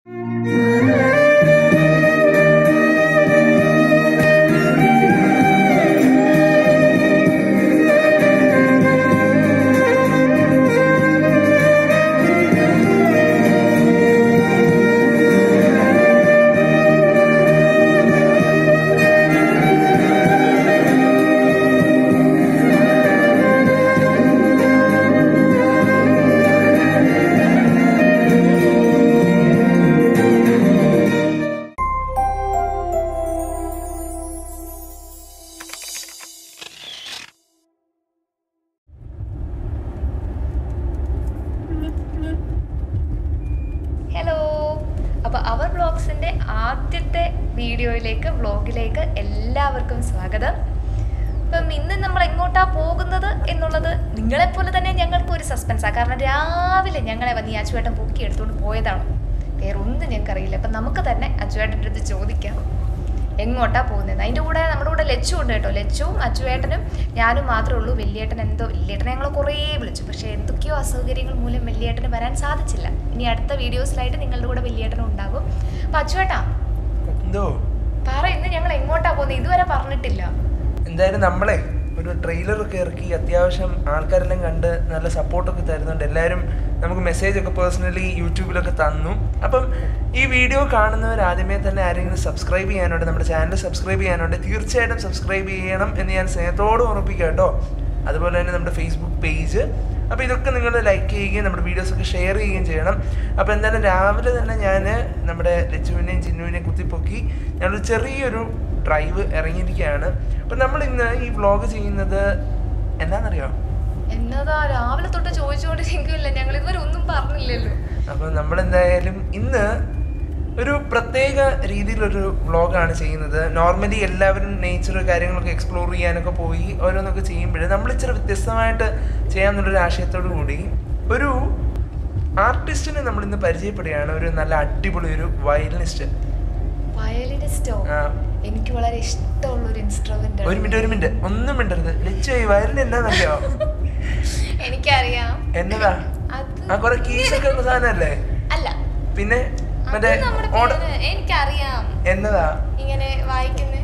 അവർ വ്ളോഗ്സിൻ്റെ ആദ്യത്തെ വ്ളോഗിലേക്ക് എല്ലാവർക്കും സ്വാഗതം. അപ്പം ഇന്ന് നമ്മൾ എങ്ങോട്ടാണ് പോകുന്നത് എന്നുള്ളത് നിങ്ങളെപ്പോലെ തന്നെ ഞങ്ങൾക്ക് ഒരു സസ്പെൻസാണ്. കാരണം രാവിലെ ഞങ്ങളെ വന്ന് ഈ അച്ചുവേട്ടൻ പൊക്കി എടുത്തുകൊണ്ട് പോയതാണ്. വേറെ ഒന്നും ഞങ്ങൾക്കറിയില്ല. അപ്പം നമുക്ക് തന്നെ അച്ചുവേട്ടൻ്റെ അടുത്ത് ചോദിക്കാം എങ്ങോട്ടാണ് പോകുന്നത്. അതിൻ്റെ കൂടെ നമ്മുടെ കൂടെ ലച്ചു ഉണ്ട് കേട്ടോ. ലച്ചുവും അച്ചുവേട്ടനും ഞാനും മാത്രമേ ഉള്ളൂ. വലിയേട്ടനെ ഞങ്ങൾ കുറേ വിളിച്ചു. പക്ഷേ എന്തൊക്കെയോ അസൗകര്യങ്ങൾ മൂലം വലിയേട്ടന് വരാൻ സാധിച്ചില്ല. ഇനി അടുത്ത വീഡിയോസിലായിട്ട് നിങ്ങളുടെ കൂടെ വലിയേട്ടനും ഉണ്ടാകും. അപ്പം അച്ചുവേട്ടാ പറ, ഇന്ന് ഞങ്ങൾ എങ്ങോട്ടാണ് പോകുന്നത്? ഇതുവരെ പറഞ്ഞിട്ടില്ല. എന്തായാലും നമ്മളെ ഒരു ട്രെയിലറൊക്കെ ഇറക്കി അത്യാവശ്യം ആൾക്കാരെല്ലാം കണ്ട് നല്ല സപ്പോർട്ടൊക്കെ തരുന്നുണ്ട്. എല്ലാവരും നമുക്ക് മെസ്സേജൊക്കെ പേഴ്സണലി യൂട്യൂബിലൊക്കെ തന്നു. അപ്പം ഈ വീഡിയോ കാണുന്നവർ ആദ്യമേ തന്നെ ആരെങ്കിലും സബ്സ്ക്രൈബ് ചെയ്യാനുണ്ട്, നമ്മുടെ ചാനൽ സബ്സ്ക്രൈബ് ചെയ്യാനുണ്ട്, തീർച്ചയായിട്ടും സബ്സ്ക്രൈബ് ചെയ്യണം എന്ന് ഞാൻ സ്നേഹത്തോട് ഉറപ്പിക്കാം കേട്ടോ. അതുപോലെ തന്നെ നമ്മുടെ ഫേസ്ബുക്ക് പേജ്, അപ്പോൾ ഇതൊക്കെ നിങ്ങൾ ലൈക്ക് ചെയ്യുകയും നമ്മുടെ വീഡിയോസൊക്കെ ഷെയർ ചെയ്യുകയും ചെയ്യണം. അപ്പോൾ എന്തായാലും രാവിലെ തന്നെ ഞാൻ നമ്മുടെ ലച്ചുവിനെയും ചിന്നുവിനെയും കുത്തിപ്പൊക്കി ഞങ്ങളൊരു ചെറിയൊരു ഡ്രൈവ് ഇറങ്ങിയിരിക്കുകയാണ്. അപ്പം നമ്മൾ ഇന്ന് ഈ വ്ളോഗ് ചെയ്യുന്നത് എന്താണെന്നറിയോ? എന്നതാ രാവിലെ തൊട്ട് ചോദിച്ചുകൊണ്ടിരിക്കില്ല, ഞങ്ങൾ ഇതുവരെ ഒന്നും പറഞ്ഞില്ലല്ലോ. അപ്പം നമ്മളെന്തായാലും ഇന്ന് ഒരു പ്രത്യേക രീതിയിലൊരു വ്ളോഗാണ് ചെയ്യുന്നത്. നോർമലി എല്ലാവരും നേച്ചർ കാര്യങ്ങളൊക്കെ എക്സ്പ്ലോർ ചെയ്യാനൊക്കെ പോയി ഓരോന്നൊക്കെ ചെയ്യുമ്പോൾ നമ്മൾ ഇച്ചിരി വ്യത്യസ്തമായിട്ട് ചെയ്യാമെന്നുള്ളൊരു ആശയത്തോടു കൂടി ഒരു ആർട്ടിസ്റ്റിനെ നമ്മളിന്ന് പരിചയപ്പെടുകയാണ്. ഒരു നല്ല അടിപൊളി ഒരു വയലിനിസ്റ്റ്. വയലിനിസ്റ്റോ? എനിക്ക് വളരെ ഇഷ്ടമുള്ള ഒരു ഇൻസ്ട്രുമെന്റ്. ഒരു മിനിറ്റ് ഒന്നും മിണ്ടരുത്. ലച്ചു, വയലിൻ എന്നാന്നറിയോ? എനിക്കറിയാം. എന്നതാ? കൊറേ കീസൊക്കെ ഉള്ള സാധനല്ലേ? അല്ല, പിന്നെ മറ്റേ എനിക്കറിയാം. എന്നതാ ഇങ്ങനെ വായിക്കുന്നേ?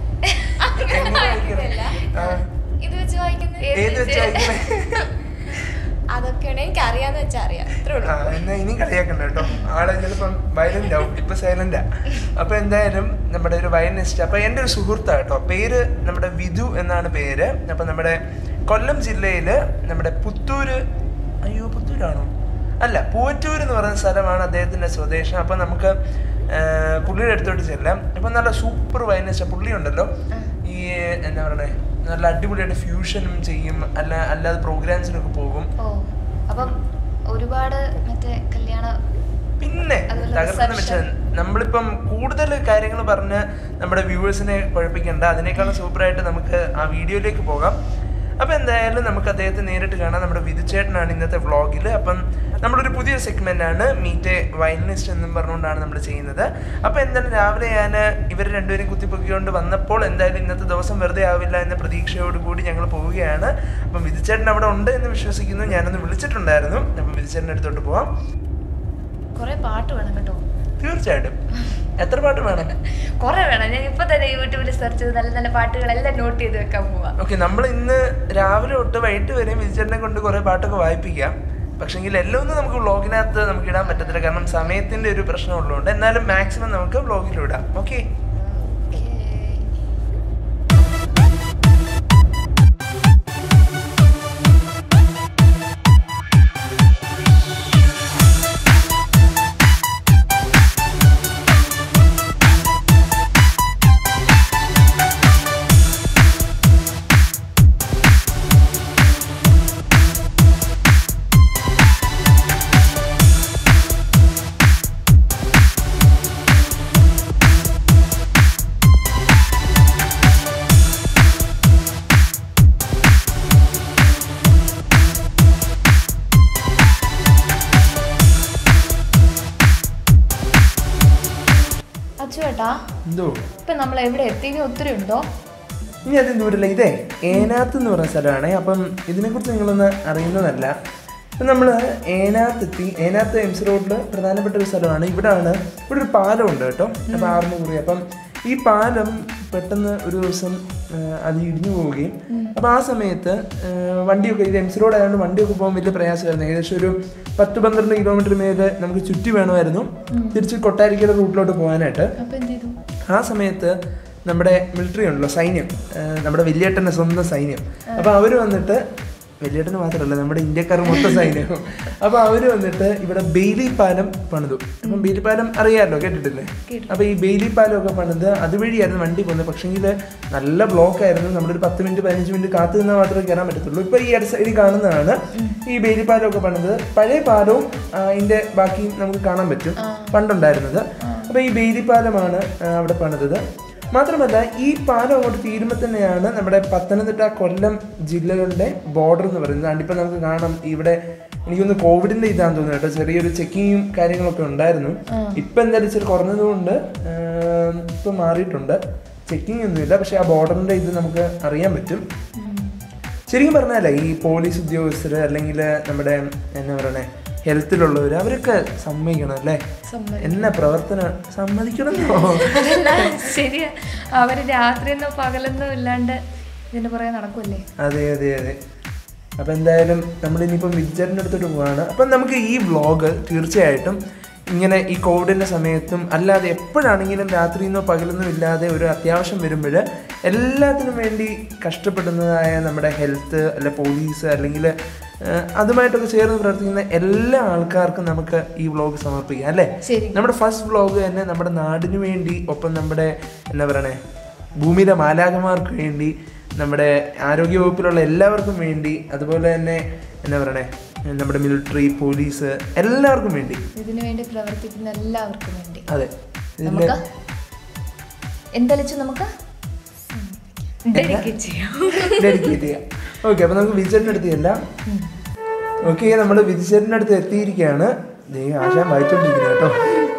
ഇത് വെച്ച് വായിക്കുന്നേ? ഏത് വെച്ച് വായിക്കുന്നേ? അതൊക്കെയാണ് എനിക്ക് അറിയാന്ന് വെച്ചാൽ അറിയാം. എന്നാ ഇനി കളിയാക്കണ്ട കേട്ടോ. ആളെ ചിലപ്പം വയലന്റ് ആവും, ഇപ്പൊ സൈലന്റാ. അപ്പൊ എന്തായാലും നമ്മുടെ ഒരു വയലിനിസ്റ്റ്. അപ്പൊ എൻ്റെ ഒരു സുഹൃത്താണ് കേട്ടോ. പേര് നമ്മുടെ വിധു എന്നാണ് പേര്. അപ്പൊ നമ്മുടെ കൊല്ലം ജില്ലയില് നമ്മുടെ പുത്തൂരാണോ അല്ല, പൂവറ്റൂർ എന്ന് പറയുന്ന സ്ഥലമാണ് അദ്ദേഹത്തിന്റെ സ്വദേശം. അപ്പൊ നമുക്ക് പുള്ളിയുടെ അടുത്തോട്ട് ചെല്ലാം. അപ്പൊ നല്ല സൂപ്പർ വയലിനിസ്റ്റ് പുള്ളി ഉണ്ടല്ലോ. ഈ എന്താ പറയണേ, നല്ല അടിപൊളിയായിട്ട് ഫ്യൂഷനും ചെയ്യും, അല്ലാതെ പ്രോഗ്രാംസിനൊക്കെ പോകും. അപ്പം ഒരുപാട് മറ്റേ കല്യാണ പിന്നെ തകർക്കുന്ന വെച്ചാൽ നമ്മളിപ്പം കൂടുതൽ കാര്യങ്ങൾ പറഞ്ഞ് നമ്മുടെ വ്യൂവേഴ്സിനെ കുഴപ്പിക്കണ്ട. അതിനേക്കാളും സൂപ്പറായിട്ട് നമുക്ക് ആ വീഡിയോയിലേക്ക് പോകാം. അപ്പം എന്തായാലും നമുക്ക് അദ്ദേഹത്തെ നേരിട്ട് കാണാം. നമ്മുടെ വിധുചേട്ടനാണ് ഇന്നത്തെ വ്ളോഗിൽ. അപ്പം നമ്മളൊരു പുതിയ സെഗ്മെൻ്റാണ് മീറ്റ് എ വയലിനിസ്റ്റ് എന്നും പറഞ്ഞുകൊണ്ടാണ് നമ്മൾ ചെയ്യുന്നത്. അപ്പോൾ എന്തായാലും രാവിലെ ഞാൻ ഇവർ രണ്ടുപേരും കുത്തിപ്പൊക്കിക്കൊണ്ട് വന്നപ്പോൾ എന്തായാലും ഇന്നത്തെ ദിവസം വെറുതെ ആവില്ല എന്ന പ്രതീക്ഷയോടുകൂടി ഞങ്ങൾ പോവുകയാണ്. അപ്പം വിധുചേട്ടൻ അവിടെ ഉണ്ട് എന്ന് വിശ്വസിക്കുന്നു. ഞാനൊന്ന് വിളിച്ചിട്ടുണ്ടായിരുന്നു. അപ്പം വിധുചേട്ടൻ്റെ അടുത്തോട്ട് പോവാം. കുറേ പാട്ട് വേണം കേട്ടോ. തീർച്ചയായിട്ടും. എത്ര പാട്ട് വേണം? കുറെ വേണം. ഞാൻ ഇപ്പൊ തന്നെ യൂട്യൂബിൽ സെർച്ച് ചെയ്ത് നല്ല നല്ല പാട്ടുകളെല്ലാം നോട്ട് ചെയ്ത് വെക്കാൻ പോവാം. ഓക്കെ, നമ്മൾ ഇന്ന് രാവിലെ തൊട്ട് വൈകിട്ട് വരെയും വിജയനെ കൊണ്ട് കുറെ പാട്ടൊക്കെ വായിപ്പിക്കാം. പക്ഷെങ്കിൽ എല്ലാം ഒന്നും നമുക്ക് വ്ളോഗിനകത്ത് നമുക്ക് ഇടാൻ പറ്റത്തില്ല, കാരണം സമയത്തിന്റെ ഒരു പ്രശ്നം ഉള്ളതുകൊണ്ട്. എന്നാലും മാക്സിമം നമുക്ക് വ്ളോഗിൽ ഇടാം. ഓക്കെ, ഇപ്പൊ നമ്മൾ എവിടെ എത്തി? ഒത്തിരി ഉണ്ടോ? ഇനി അതും ദൂരല്ല. ഇതേ ഏനാത്ത് എന്ന് പറയുന്ന സ്ഥലമാണ്. അപ്പം ഇതിനെക്കുറിച്ച് നിങ്ങളൊന്ന് അറിയുന്നതല്ല. അപ്പം നമ്മൾ ഏനാത്ത് എംസ് റോഡിൽ പ്രധാനപ്പെട്ട ഒരു സ്ഥലമാണ്. ഇവിടെ ഒരു പാലമുണ്ട് കേട്ടോ. അപ്പോൾ ആർമൂറി. അപ്പം ഈ പാലം പെട്ടെന്ന് ഒരു ദിവസം അത് ഇടിഞ്ഞു പോവുകയും അപ്പോൾ ആ സമയത്ത് വണ്ടിയൊക്കെ ഇത് എംസ് റോഡ് ആയതുകൊണ്ട് വണ്ടിയൊക്കെ പോകാൻ വലിയ പ്രയാസമായിരുന്നു. ഏകദേശം ഒരു 10-12 കിലോമീറ്റർ മേലെ നമുക്ക് ചുറ്റി വേണമായിരുന്നു തിരിച്ച് കൊട്ടാരിക്കയുടെ റൂട്ടിലോട്ട് പോകാനായിട്ട്. ആ സമയത്ത് നമ്മുടെ മിലിറ്ററി ഉണ്ടല്ലോ, സൈന്യം, നമ്മുടെ വലിയേട്ടൻ്റെ സ്വന്തം സൈന്യം. അപ്പോൾ അവർ വന്നിട്ട്, വലിയേട്ടന് മാത്രമല്ല നമ്മുടെ ഇന്ത്യക്കാർ മൊത്തം സൈന്യം, അപ്പോൾ അവർ വന്നിട്ട് ഇവിടെ ബെയിലി പാലം പണിതു. അപ്പം ബെയിലി പാലം അറിയാമല്ലോ, കേട്ടിട്ടില്ലേ? അപ്പോൾ ഈ ബെയിലി പാലമൊക്കെ പണിത് അതുവഴിയായിരുന്നു വണ്ടി പോകുന്നത്. പക്ഷേങ്കിൽ നല്ല ബ്ലോക്ക് ആയിരുന്നു. നമ്മളൊരു 10 മിനിറ്റ് 15 മിനിറ്റ് കാത്തു നിന്നാൽ മാത്രമേ കയറാൻ പറ്റത്തുള്ളൂ. ഇപ്പോൾ ഈ അടുത്ത സൈഡിൽ കാണുന്നതാണ് ഈ ബെയിലി പാലമൊക്കെ പണിത്. പഴയ പാലവും അതിൻ്റെ ബാക്കി നമുക്ക് കാണാൻ പറ്റും പണ്ടുണ്ടായിരുന്നത്. അപ്പോൾ ഈ ബെയിലി പാലമാണ് അവിടെ പണിതത്. മാത്രമല്ല ഈ പാലം അങ്ങോട്ട് തീരുമ്പോൾ തന്നെയാണ് നമ്മുടെ പത്തനംതിട്ട കൊല്ലം ജില്ലകളുടെ ബോർഡർ എന്ന് പറയുന്നത്. അതിപ്പോൾ നമുക്ക് കാണാം ഇവിടെ എനിക്കൊന്ന് കോവിഡിൻ്റെ ഇതാന്ന് തോന്നുന്നു കേട്ടോ, ചെറിയൊരു ചെക്കിങ്ങും കാര്യങ്ങളൊക്കെ ഉണ്ടായിരുന്നു. ഇപ്പം എന്തായാലും ഇച്ചിരി കുറഞ്ഞതുകൊണ്ട് ഇപ്പം മാറിയിട്ടുണ്ട്, ചെക്കിങ് ഒന്നുമില്ല. പക്ഷെ ആ ബോർഡറിൻ്റെ ഇത് നമുക്ക് അറിയാൻ പറ്റും. ശരിക്കും പറഞ്ഞാലേ ഈ പോലീസ് ഉദ്യോഗസ്ഥർ അല്ലെങ്കിൽ നമ്മുടെ എന്നാ പറയണേ ഹെൽത്തിലുള്ളവർ അവരൊക്കെ സമ്മതിക്കണം അല്ലേ, എന്നാ പ്രവർത്തനം സമ്മതിക്കണമെന്നോ. ശരിയാ, അവര് രാത്രിയെന്നോ പകലെന്നോ ഇല്ലാണ്ട് ഇതിന്റെ പുറകെ നടക്കുമല്ലേ. അതെ അതെ അതെ. അപ്പം എന്തായാലും നമ്മളിനിയിപ്പം വിദ്യാർത്ഥിൻ്റെ അടുത്തോട്ട് പോവാണ്. അപ്പം നമുക്ക് ഈ വ്ളോഗ് തീർച്ചയായിട്ടും ഇങ്ങനെ ഈ കോവിഡിൻ്റെ സമയത്തും അല്ലാതെ എപ്പോഴാണെങ്കിലും രാത്രിയെന്നോ പകലെന്നോ ഇല്ലാതെ ഒരു അത്യാവശ്യം വരുമ്പോൾ എല്ലാത്തിനും വേണ്ടി കഷ്ടപ്പെടുന്നതായ നമ്മുടെ ഹെൽത്ത് അല്ലെ പോലീസ് അല്ലെങ്കിൽ അതുമായിട്ടൊക്കെ ചേർന്ന് പ്രവർത്തിക്കുന്ന എല്ലാ ആൾക്കാർക്കും നമുക്ക് ഈ വ്ളോഗ് സമർപ്പിക്കാം അല്ലേ. നമ്മുടെ ഫസ്റ്റ് വ്ളോഗ് തന്നെ നമ്മുടെ നാടിന് വേണ്ടി, ഒപ്പം നമ്മുടെ എന്താ പറയണേ ഭൂമിയിലെ മാലാഖമാർക്ക് വേണ്ടി, നമ്മുടെ ആരോഗ്യവകുപ്പിലുള്ള എല്ലാവർക്കും വേണ്ടി, അതുപോലെ തന്നെ എന്താ പറയണേ നമ്മുടെ മിലിറ്ററി പോലീസ് എല്ലാവർക്കും വേണ്ടി, ഇതിനു വേണ്ടി പ്രവർത്തിക്കുന്ന എല്ലാവർക്കും വേണ്ടി. അതെ, എന്തായാലും നമുക്ക് ഡെഡിക്കേറ്റ് ചെയ്യാം. ഓക്കെ, അപ്പൊ നമുക്ക് വിജിച്ചേട്ടൻ്റെ അടുത്ത് ചെല്ലാം. ഓക്കെ, നമ്മൾ വിജിച്ചേട്ടൻ്റെ അടുത്ത് എത്തിയിരിക്കുകയാണ്. ആശാൻ വായിച്ചോണ്ടിരിക്കുന്നത് കേട്ടോ.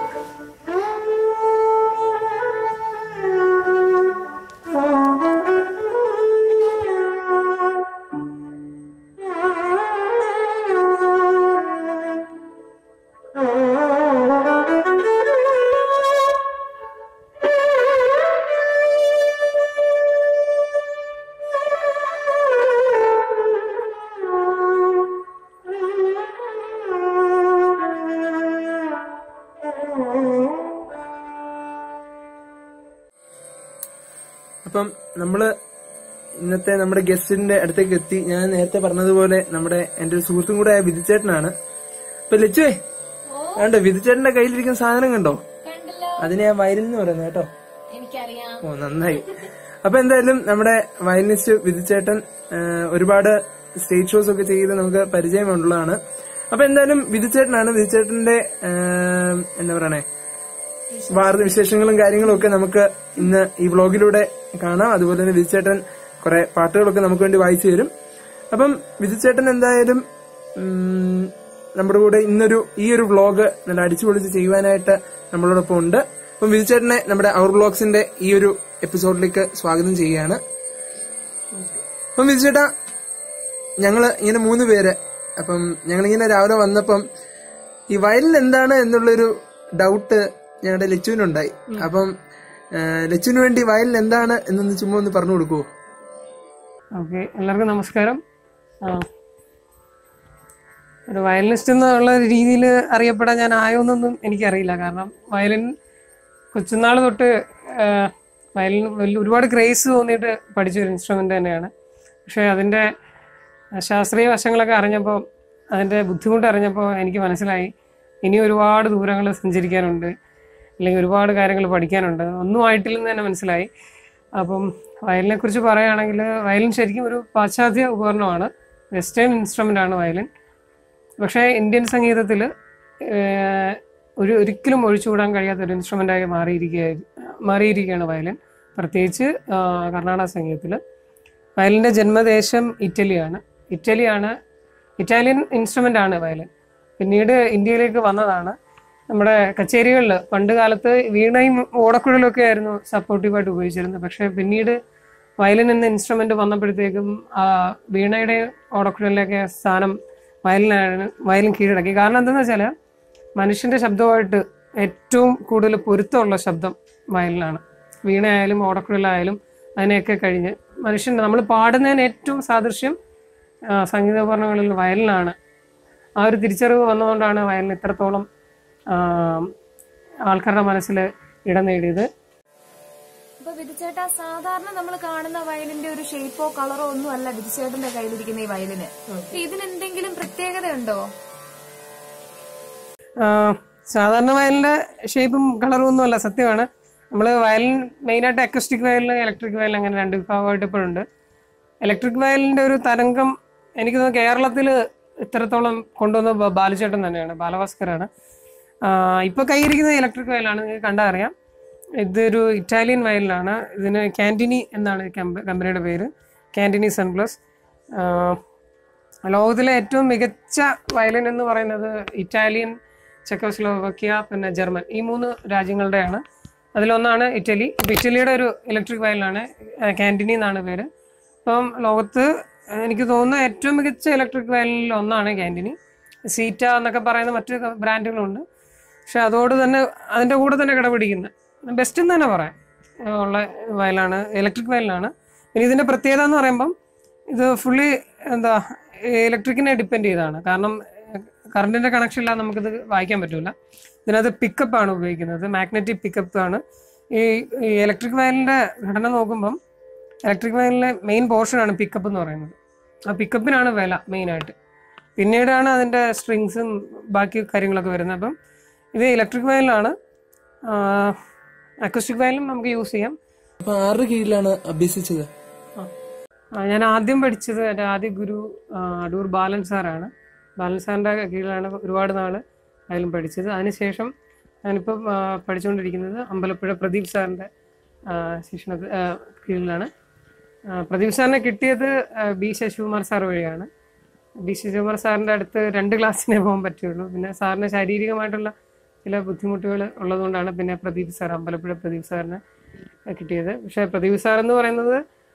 അപ്പം നമ്മള് ഇന്നത്തെ നമ്മുടെ ഗസ്റ്റിന്റെ അടുത്തേക്ക് എത്തി. ഞാൻ നേരത്തെ പറഞ്ഞതുപോലെ എന്റെ ഒരു സുഹൃത്തും കൂടെ ആയ വിധിച്ചേട്ടനാണ്. അപ്പൊ ലച്ചുവേ കണ്ടോ, വിധിച്ചേട്ടന്റെ കയ്യിലിരിക്കുന്ന സാധനം കണ്ടോ? അതിനെ ഞാൻ വയലിൻ എന്ന് പറയുന്നത് കേട്ടോ. ഓ നന്നായി. അപ്പൊ എന്തായാലും നമ്മുടെ വയലിനിസ്റ്റ് വിധിച്ചേട്ടൻ ഒരുപാട് സ്റ്റേജ് ഷോസ് ഒക്കെ ചെയ്ത് നമുക്ക് പരിചയമുള്ളതാണ്. അപ്പൊ എന്തായാലും വിധിച്ചേട്ടന്റെ എന്താ പറയണേ വാർത്ത വിശേഷങ്ങളും കാര്യങ്ങളും ഒക്കെ നമുക്ക് ഇന്ന് ഈ വ്ളോഗിലൂടെ കാണാം. അതുപോലെ തന്നെ വിധിച്ചേട്ടൻ കുറെ പാട്ടുകളൊക്കെ നമുക്ക് വേണ്ടി വായിച്ചു തരും. അപ്പം വിധിച്ചേട്ടൻ എന്തായാലും നമ്മുടെ കൂടെ ഈ ഒരു വ്ളോഗ് നല്ല അടിച്ചു പൊളിച്ച് ചെയ്യുവാനായിട്ട് നമ്മളോടൊപ്പം ഉണ്ട്. അപ്പം വിധിച്ചേട്ടനെ നമ്മുടെ അവർ വ്ളോഗ്സിന്റെ ഈ ഒരു എപ്പിസോഡിലേക്ക് സ്വാഗതം ചെയ്യുകയാണ്. അപ്പം വിധിച്ചേട്ടാ, ഞങ്ങള് ഇങ്ങനെ 3 പേര്, അപ്പം ഞങ്ങളിങ്ങനെ രാവിലെ വന്നപ്പം ഈ വയലിൻ എന്താണ് എന്നുള്ളൊരു ഡൗട്ട് ഞങ്ങളുടെ ലച്ചുവിനുണ്ടായി. അപ്പം ലച്ചുവിന് വേണ്ടി വയലിൻ എന്താണ് എന്നൊന്ന് ചുമ്മാ ഒന്ന് പറഞ്ഞു കൊടുക്കുവോ? ഓക്കെ, എല്ലാവർക്കും നമസ്കാരം. ഒരു വയലിനിസ്റ്റ് എന്നുള്ള രീതിയിൽ അറിയപ്പെടാൻ ഞാൻ ആയോന്നൊന്നും എനിക്കറിയില്ല. കാരണം വയലിൻ കൊച്ചുനാൾ തൊട്ട് വയലിൻ ഒരുപാട് ക്രേസ് തോന്നിയിട്ട് പഠിച്ചൊരു ഇൻസ്ട്രുമെൻ്റ് തന്നെയാണ്. പക്ഷേ അതിൻ്റെ ശാസ്ത്രീയ വശങ്ങളൊക്കെ അറിഞ്ഞപ്പോൾ, അതിൻ്റെ ബുദ്ധിമുട്ട് അറിഞ്ഞപ്പോൾ എനിക്ക് മനസ്സിലായി ഇനി ഒരുപാട് ദൂരങ്ങൾ സഞ്ചരിക്കാനുണ്ട്, അല്ലെങ്കിൽ ഒരുപാട് കാര്യങ്ങൾ പഠിക്കാനുണ്ട്, ഒന്നും ആയിട്ടില്ലെന്ന് തന്നെ മനസ്സിലായി. അപ്പം വയലിനെ കുറിച്ച് പറയുകയാണെങ്കിൽ വയലിൻ ശരിക്കും ഒരു പാശ്ചാത്യ ഉപകരണമാണ്, വെസ്റ്റേൺ ഇൻസ്ട്രുമെൻ്റ് ആണ് വയലിൻ. പക്ഷേ ഇന്ത്യൻ സംഗീതത്തിൽ ഒരിക്കലും ഒഴിച്ചുകൂടാൻ കഴിയാത്തൊരു ഇൻസ്ട്രുമെൻ്റായി മാറിയിരിക്കുകയാണ് വയലിൻ, പ്രത്യേകിച്ച് കർണാടക സംഗീതത്തിൽ. വയലിൻ്റെ ജന്മദേശം ഇറ്റാലിയൻ ഇൻസ്ട്രുമെൻ്റ് ആണ് വയലിൻ. പിന്നീട് ഇന്ത്യയിലേക്ക് വന്നതാണ്. നമ്മുടെ കച്ചേരികളിൽ പണ്ട് കാലത്ത് വീണയും ഓടക്കുഴലൊക്കെ ആയിരുന്നു സപ്പോർട്ടീവായിട്ട് ഉപയോഗിച്ചിരുന്നത്. പക്ഷേ പിന്നീട് വയലിൻ എന്ന ഇൻസ്ട്രുമെൻ്റ് വന്നപ്പോഴത്തേക്കും വീണയുടെ ഓടക്കുഴലിലേക്ക് സ്ഥാനം വയലിൻ കീഴടക്കി. കാരണം എന്താണെന്ന് വെച്ചാൽ മനുഷ്യൻ്റെ ശബ്ദമായിട്ട് ഏറ്റവും കൂടുതൽ പൊരുത്തമുള്ള ശബ്ദം വയലിനാണ്. വീണയായാലും ഓടക്കുഴലായാലും അതിനെയൊക്കെ കഴിഞ്ഞ് നമ്മൾ പാടുന്നതിന് ഏറ്റവും സാദൃശ്യം സംഗീതോപകരണങ്ങളിൽ വയലിനാണ്. ആ ഒരു തിരിച്ചറിവ് വന്നതുകൊണ്ടാണ് വയലിൻ ഇത്രത്തോളം ആൾക്കാരുടെ മനസ്സിൽ ഇടം നേടിയത്. അപ്പൊ വിധിച്ചേട്ടാ, സാധാരണ നമ്മൾ കാണുന്ന വയലിന്റെ ഒരു ഷേപ്പോ കളറോ ഒന്നും അല്ല വിധിച്ചേട്ടന്റെ കയ്യിലിരിക്കുന്ന ഈ വയലിന്. ഇതിനെന്തെങ്കിലും പ്രത്യേകതയുണ്ടോ? സാധാരണ വയലിന്റെ ഷേപ്പും കളറും ഒന്നും അല്ല, സത്യമാണ്. നമ്മൾ വയലിൻ മെയിനായിട്ട് അക്കോസ്റ്റിക് വയലിൻ, ഇലക്ട്രിക് വയലിൻ, അങ്ങനെ രണ്ട് വിഭാഗമായിട്ട് ഇപ്പോഴുണ്ട്. ഇലക്ട്രിക് വയലിന്റെ ഒരു തരംഗം എനിക്ക് തോന്നുന്നു കേരളത്തിൽ ഇത്രത്തോളം കൊണ്ടുവന്ന ബാലുചേട്ടൻ തന്നെയാണ്, ബാലഭാസ്കറാണ്. ഇപ്പോൾ കയ്യിരിക്കുന്ന ഇലക്ട്രിക് വയലാണ്, നിങ്ങൾക്ക് കണ്ടാൽ അറിയാം. ഇതൊരു ഇറ്റാലിയൻ വയലിനാണ്. ഇതിന് കാൻറ്റിനി എന്നാണ് കമ്പനിയുടെ പേര്, കാൻറ്റിനി സൺപ്ലസ്. ലോകത്തിലെ ഏറ്റവും മികച്ച വയലിൻ എന്ന് പറയുന്നത് ഇറ്റാലിയൻ, ചെക്കോസ്ലോവാക്യ, പിന്നെ ജർമ്മൻ, ഈ 3 രാജ്യങ്ങളുടെയാണ്. അതിലൊന്നാണ് ഇറ്റലി. ഇപ്പോൾ ഇറ്റലിയുടെ ഒരു ഇലക്ട്രിക് വയലിനാണ്, കാൻറ്റിനി എന്നാണ് പേര്. അപ്പം ലോകത്ത് എനിക്ക് തോന്നുന്ന ഏറ്റവും മികച്ച ഇലക്ട്രിക് വയലിനിൽ ഒന്നാണ് കാൻറ്റിനി. സീറ്റ എന്നൊക്കെ പറയുന്ന മറ്റു ബ്രാൻഡുകളുണ്ട്, പക്ഷെ അതിൻ്റെ കൂടെ തന്നെ കിടപിടിക്കുന്ന ബെസ്റ്റ് എന്ന് തന്നെ പറയാം ഉള്ള വയലാണ് ഇലക്ട്രിക് വയലിനാണ്. ഇനി ഇതിൻ്റെ പ്രത്യേകത എന്ന് പറയുമ്പം ഇത് ഫുള്ളി ഇലക്ട്രിക്കിനെ ഡിപ്പെൻഡ് ചെയ്താണ്. കാരണം കറണ്ടിൻ്റെ കണക്ഷൻ ഇല്ലാതെ നമുക്കിത് വായിക്കാൻ പറ്റില്ല. ഇതിനകത്ത് പിക്കപ്പാണ് ഉപയോഗിക്കുന്നത്, മാഗ്നറ്റിക് പിക്കപ്പാണ്. ഈ ഇലക്ട്രിക് വയലിൻ്റെ ഘടന നോക്കുമ്പം ഇലക്ട്രിക് വയലിലെ മെയിൻ പോർഷനാണ് പിക്കപ്പ് എന്ന് പറയുന്നത്. ആ പിക്കപ്പിനാണ് വില മെയിനായിട്ട്. പിന്നീടാണ് അതിൻ്റെ സ്ട്രിങ്സും ബാക്കി കാര്യങ്ങളൊക്കെ വരുന്നത്. അപ്പം ഇത് ഇലക്ട്രിക് വയലിനാണ്. അക്കോസ്റ്റിക് വയലിനും നമുക്ക് യൂസ് ചെയ്യാം. അപ്പോൾ ആരുടെ കീഴിലാണ് അഭ്യസിച്ചത്? ഞാൻ ആദ്യം പഠിച്ചത് എൻ്റെ ആദ്യ ഗുരു അടൂർ ബാലൻ സാറാണ്. ബാലൻ സാറിൻ്റെ കീഴിലാണ് ഒരുപാട് നാൾ വയലിൻ പഠിച്ചത്. അതിനുശേഷം ഞാനിപ്പോൾ പഠിച്ചുകൊണ്ടിരിക്കുന്നത് അമ്പലപ്പുഴ പ്രദീപ് സാറിൻ്റെ കീഴിലാണ്. പ്രദീപ് സാറിനെ കിട്ടിയത് ബി ശശികുമാർ സാർ വഴിയാണ്. ബി ശശികുമാർ സാറിൻ്റെ അടുത്ത് 2 ക്ലാസ്സിനെ പോകാൻ പറ്റുള്ളൂ. പിന്നെ സാറിന് ശാരീരികമായിട്ടുള്ള ചില ബുദ്ധിമുട്ടുകൾ ഉള്ളതുകൊണ്ടാണ് പിന്നെ പ്രദീപ് സാർ, അമ്പലപ്പുഴ പ്രദീപ് സാറിനെ കിട്ടിയത്. പക്ഷേ പ്രദീപ് സാർ എന്ന് പറയുന്നത്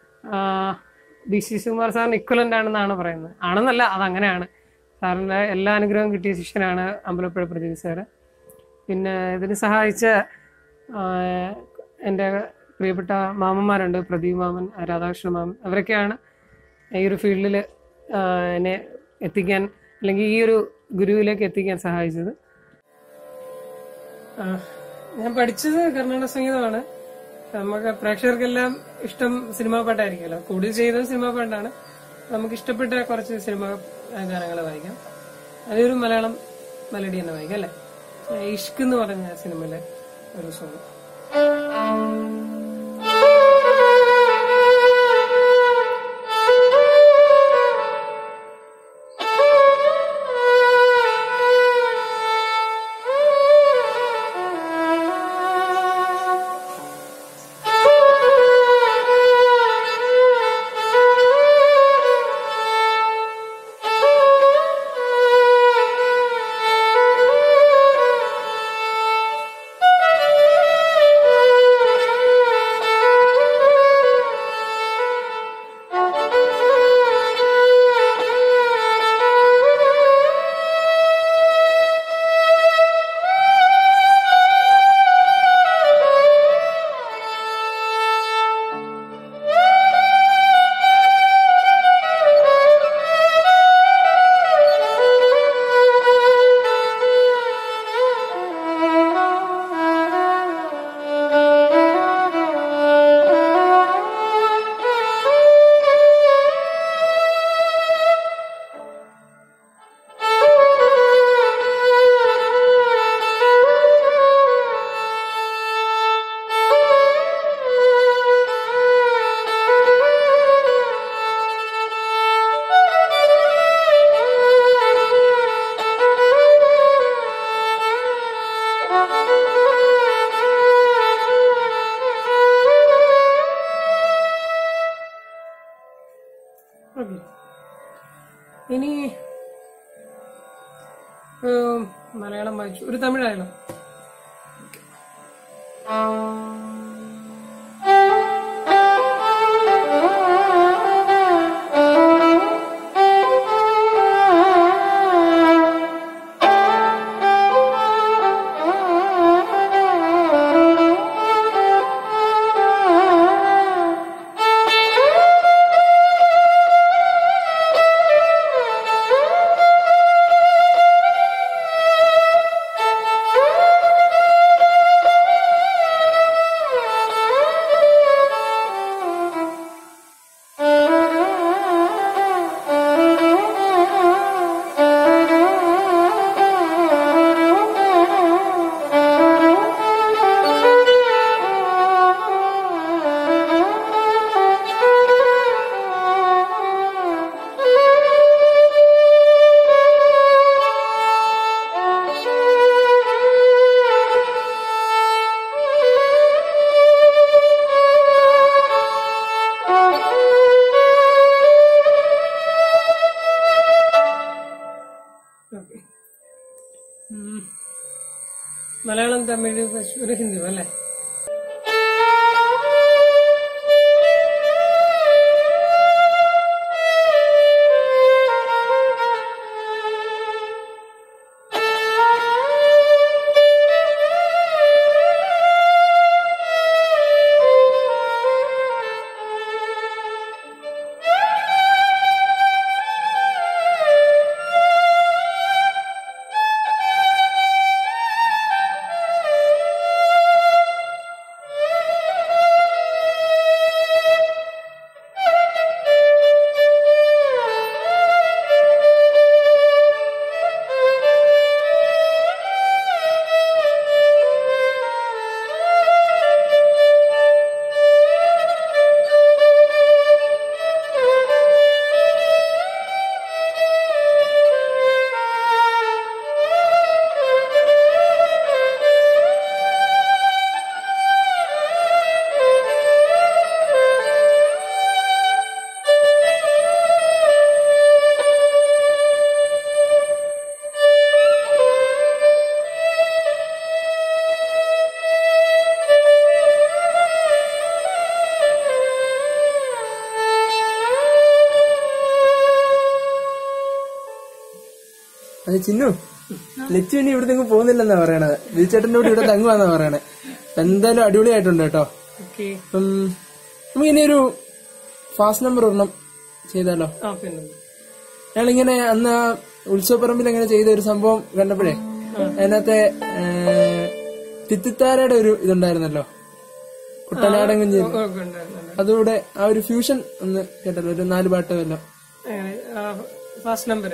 ബി ശശികുമാർ സാറിന് ഇക്വലൻ്റ് ആണെന്നാണ് പറയുന്നത്. ആണെന്നല്ല, അതങ്ങനെയാണ്. സാറിൻ്റെ എല്ലാ അനുഗ്രഹവും കിട്ടിയ ശിഷ്യനാണ് അമ്പലപ്പുഴ പ്രദീപ് സാറ്. പിന്നെ ഇതിന് സഹായിച്ച എൻ്റെ പ്രിയപ്പെട്ട മാമന്മാരുണ്ട്, പ്രദീപ് മാമൻ, രാധാകൃഷ്ണ മാമൻ. അവരൊക്കെയാണ് ഈ ഒരു ഫീൽഡിൽ എന്നെ എത്തിക്കാൻ, അല്ലെങ്കിൽ ഈ ഒരു ഗുരുവിലേക്ക് എത്തിക്കാൻ സഹായിച്ചത്. ഞാൻ പഠിച്ചത് കർണാടക സംഗീതമാണ്. നമുക്ക് പ്രേക്ഷകർക്കെല്ലാം ഇഷ്ടം സിനിമാ പാട്ടായിരിക്കുമല്ലോ, കൂടുതൽ ചെയ്തത് സിനിമാ പാട്ടാണ്. നമുക്ക് ഇഷ്ടപ്പെട്ട കുറച്ച് സിനിമാ ഗാനങ്ങൾ വായിക്കാം. അതൊരു മലയാളം മെലഡി തന്നെ വായിക്കാം അല്ലേ. ഇഷ്ക് എന്ന് പറഞ്ഞ സിനിമയിലെ ഒരു സോങ്. ഇനി മലയാളം വായിച്ചു, ഒരു തമിഴായാലോ? തമിഴ്, ഒരു ഹിന്ദി അല്ലേ? അത് ചിന്നു, ലച്ചു ഇനി ഇവിടെ നിന്ന് പോകുന്നില്ലെന്നാ പറയണത്. ബിജുചേട്ടന്റെ കൂടെ ഇവിടെ തങ്ങുവാന്നാ പറയണേ. എന്തായാലും അടിപൊളിയായിട്ടുണ്ട് കേട്ടോ. അപ്പം നമുക്ക് ഇനി ഒരു ഫാസ്റ്റ് നമ്പർ ഒരെണ്ണം ചെയ്താലോ? ഞങ്ങളിങ്ങനെ അന്ന് ഉത്സവപ്പറമ്പിൽ അങ്ങനെ ചെയ്ത ഒരു സംഭവം കണ്ടപ്പോഴേ അതിനകത്തെ തിത്തിത്താരയുടെ ഒരു ഇതുണ്ടായിരുന്നല്ലോ, കുട്ടനാടൻ ചെയ്തു. അതുകൂടെ ആ ഒരു ഫ്യൂഷൻ ഒന്ന് കേട്ടല്ലോ, ഒരു 4 പാട്ട് വല്ലോ. ഫാസ്റ്റ് നമ്പർ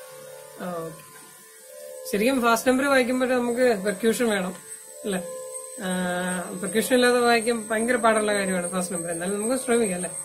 ശരിക്കും ഫാസ്റ്റ് നമ്പർ വായിക്കുമ്പോൾ നമുക്ക് പെർക്യൂഷൻ വേണം അല്ലെ? പെർക്യൂഷൻ ഇല്ലാതെ വായിക്കാൻ ഭയങ്കര പാടുള്ള കാര്യമാണ് ഫാസ്റ്റ് നമ്പർ. എന്നാലും നമുക്ക് ശ്രമിക്കാം അല്ലെ?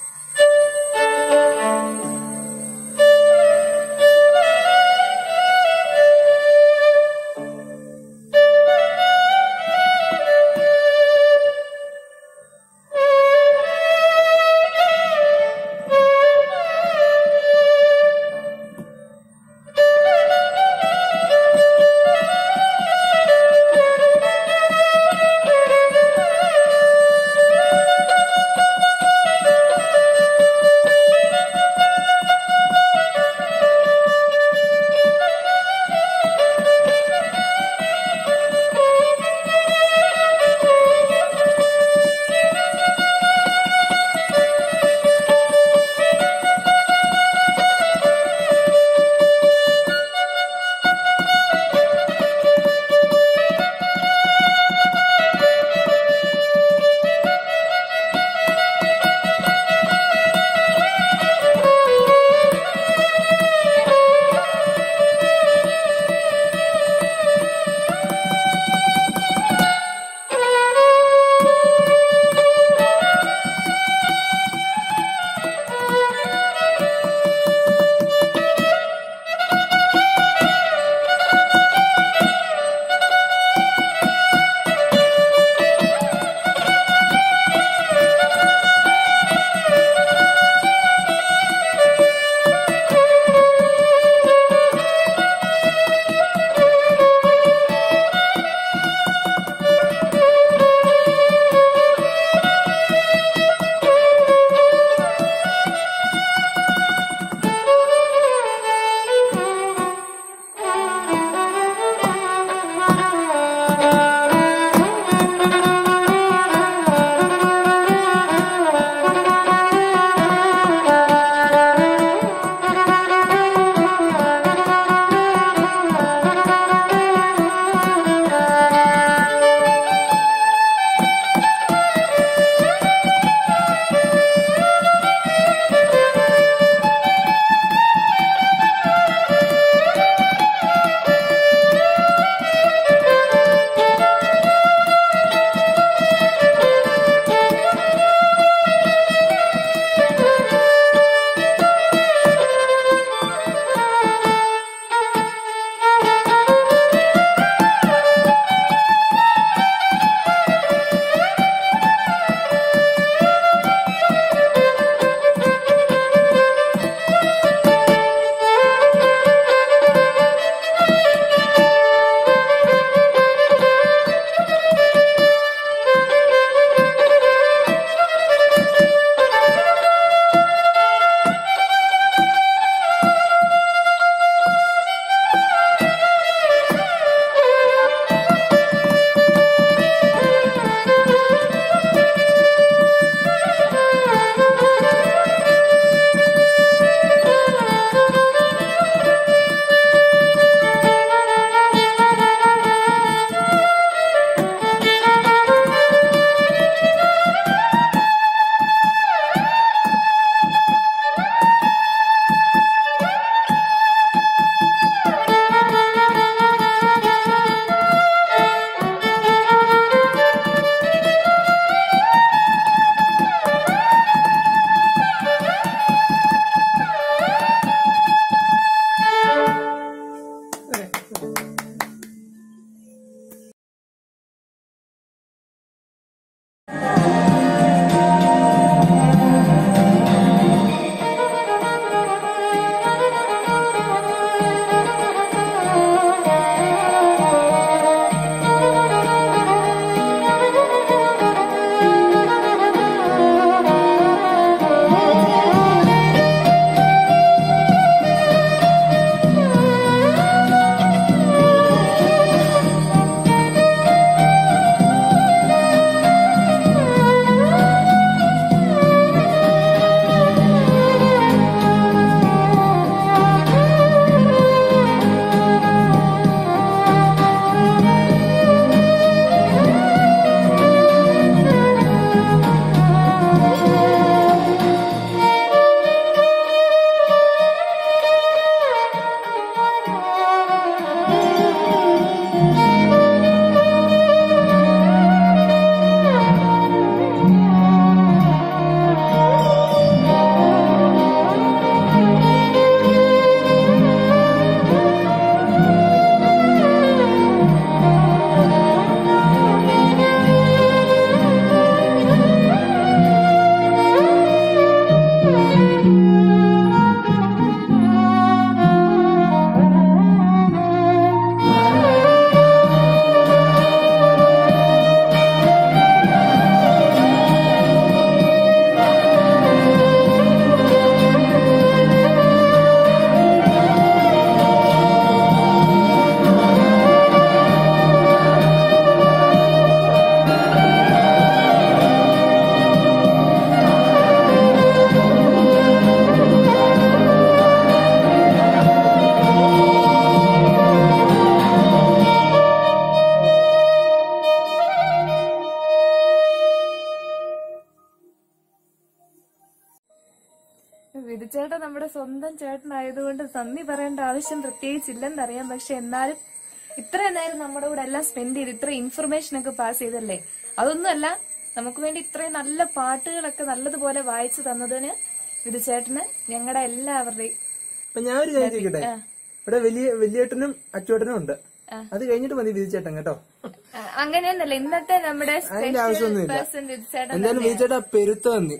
വിധിച്ചേട്ടൻ നമ്മുടെ സ്വന്തം ചേട്ടനായതുകൊണ്ട് നന്ദി പറയേണ്ട ആവശ്യം പ്രത്യേകിച്ചില്ലെന്നറിയാം. പക്ഷെ എന്നാലും ഇത്രയും നേരം നമ്മുടെ കൂടെ എല്ലാം സ്പെൻഡ് ചെയ്ത് ഇത്ര ഇൻഫർമേഷൻ ഒക്കെ പാസ് ചെയ്തല്ലേ, അതൊന്നുമല്ല നമുക്ക് വേണ്ടി ഇത്രയും നല്ല പാട്ടുകളൊക്കെ നല്ലതുപോലെ വായിച്ചു തന്നതിന് വിധിച്ചേട്ടന് ഞങ്ങളുടെ എല്ലാവരുടെയും. അപ്പൊ ഞാൻ ഒരു കാര്യം ചോദിക്കട്ടെ, ഇവിടെ വലിയേട്ടനും അച്ചുവേട്ടനും ഉണ്ട്, അത് കഴിഞ്ഞിട്ട് മതി വിധിച്ചേട്ടൻ കേട്ടോ. അങ്ങനെയൊന്നല്ല, ഇന്നത്തെ നമ്മുടെ അതിന്റെ ആവശ്യമൊന്നുമില്ല. വിധിച്ചേട്ടൻ എന്തായാലും വിധിച്ചേട്ടാ പെരുത്ത നന്ദി.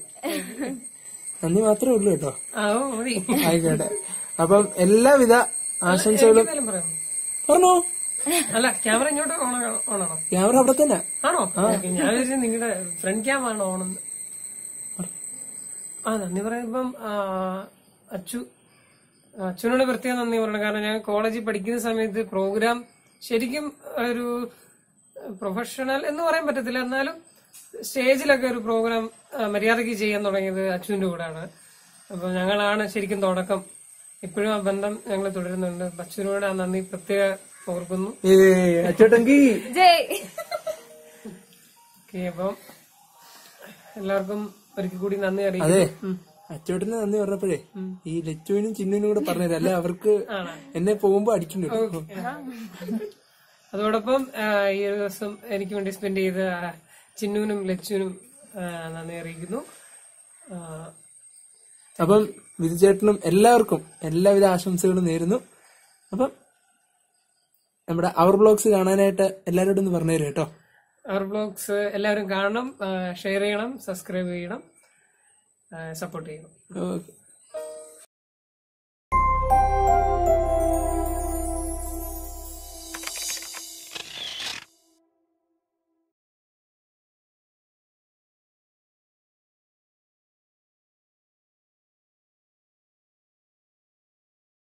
നന്ദി മാത്രമേ ഉള്ളൂ കേട്ടോ. ആയിക്കോട്ടെ. അപ്പം എല്ലാവിധ ആശംസകളും പറഞ്ഞോ. അല്ല, ക്യാമറ ഇങ്ങോട്ട് ഓണാണോ? ക്യാമറ അവിടെ തന്നെ ആണോ? ഞാൻ വിചാരിച്ചു നിങ്ങളുടെ ഫ്രണ്ട് ക്യാം ആണോ ഓണെന്ന്. നന്ദി പറയുമ്പം അച്ഛനോട് പ്രത്യേകം നന്ദി പറയണം. കാരണം ഞാൻ കോളേജിൽ പഠിക്കുന്ന സമയത്ത് പ്രോഗ്രാം ശരിക്കും ഒരു പ്രൊഫഷണൽ എന്ന് പറയാൻ പറ്റത്തില്ല, എന്നാലും സ്റ്റേജിലൊക്കെ ഒരു പ്രോഗ്രാം മര്യാദയ്ക്ക് ചെയ്യാൻ തുടങ്ങിയത് അച്ഛൻ്റെ കൂടെയാണ്. അപ്പൊ ഞങ്ങളാണ് ശരിക്കും തുടക്കം. ഇപ്പോഴും ആ ബന്ധം ഞങ്ങൾ തുടരുന്നുണ്ട്. അച്ഛനോട് ആ നന്ദി പ്രത്യേകം ഓർക്കുന്നു. അപ്പം എല്ലാവർക്കും ഒരിക്കൽ കൂടി നന്ദി അറിയിക്കും. അച്ചോട്ടിന് നന്ദി പറഞ്ഞപ്പോഴേ ഈ ലച്ചുവിനും ചിന്നുവിനും കൂടെ പറഞ്ഞുതരാം, അല്ലെ അവർക്ക് എന്നെ പോകുമ്പോ അടിക്കുന്നു. അതോടൊപ്പം ഈ ഒരു ദിവസം എനിക്ക് വേണ്ടി സ്പെൻഡ് ചെയ്ത ചിന്നുവിനും ലച്ചുവിനും നന്ദി അറിയിക്കുന്നു. അപ്പം വിധിച്ചേട്ടനും എല്ലാവർക്കും എല്ലാവിധ ആശംസകളും നേരുന്നു. അപ്പം നമ്മുടെ അവർ ബ്ലോഗ്സ് കാണാനായിട്ട് എല്ലാവരോടും ഒന്ന് പറഞ്ഞുതരും കേട്ടോ. അവർ ബ്ലോഗ്സ് എല്ലാവരും കാണണം, ഷെയർ ചെയ്യണം, സബ്സ്ക്രൈബ് ചെയ്യണം, സപ്പോർട്ട് ചെയ്യണം. ഓക്കെ.